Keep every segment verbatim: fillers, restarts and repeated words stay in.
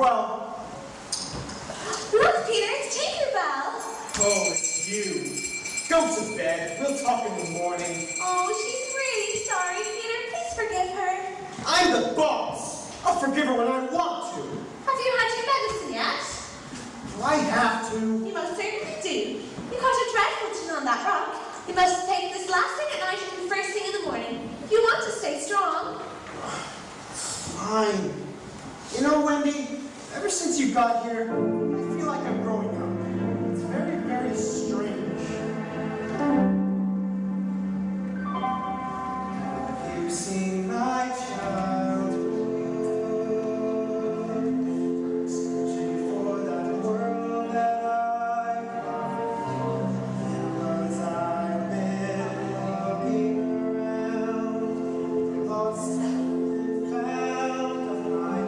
well. Look, Peter, it's Tinkerbell. Oh, it's you. Go to bed. We'll talk in the morning. Oh, she's really sorry, Peter. Please forgive her. I'm the boss. I'll forgive her when I want to. Have you had your medicine yet? Do I have to? You most certainly do. You caught a dreadful tune on that rock. You must take this last thing at night and first thing in the morning. You want to stay strong. Fine. You know, Wendy, ever since you got here, I feel like I'm growing up. It's very, very strange. You've seen my childhood, searching for that world that I found. Because I've been looking around, lost and found of my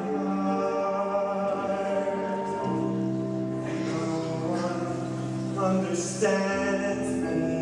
heart. No one understands me.